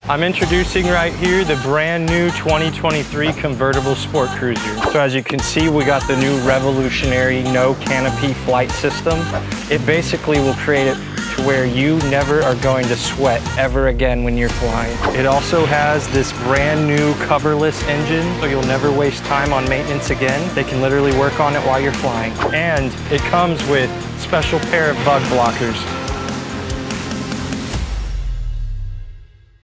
I'm introducing right here the brand new 2023 convertible SportCruiser. So as you can see, we got the new revolutionary no canopy flight system. It basically will create it to where you never are going to sweat ever again when you're flying. It also has this brand new coverless engine, so you'll never waste time on maintenance again. They can literally work on it while you're flying. And it comes with a special pair of bug blockers.